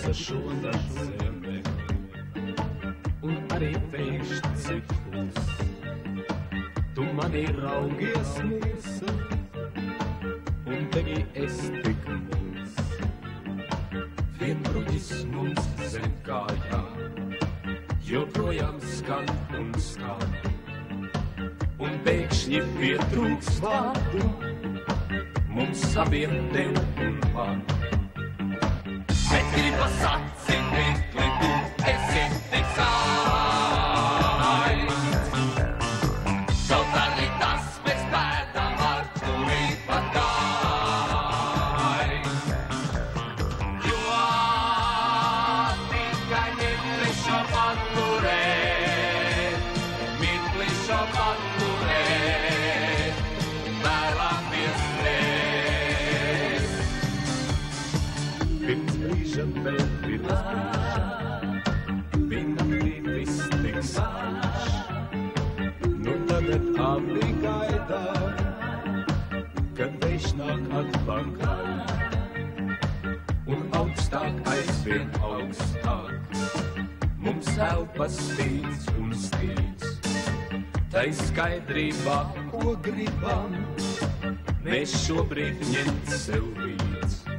šo zemi, un arī pēkšņi ciklus. Tu manī raugies mūsu, un tevi es tik mūs. Vienbruģis mums zem kājām, joprojām skan un skan, un pēkšņi pietrūks vārdu, mums abiem tev un man. Bet gribas atsimīt, lai tu esi tik skaists. Kaut arī tas bez pēdām ar turi pat gaist. Jo tikai mirkli šo paturēt, vēlamies mēs. Pirms brīža vēl pirms brīža, bija naktī viss tik skaļš. Nu tagad abi gaidā, kad vējš nāk atpakaļ. Un augstāk aizvien augstāk, mums elpas stīdz un stīdz. Tai skaidrībā, ko gribam, mēs šobrīd ņemt sev līdz.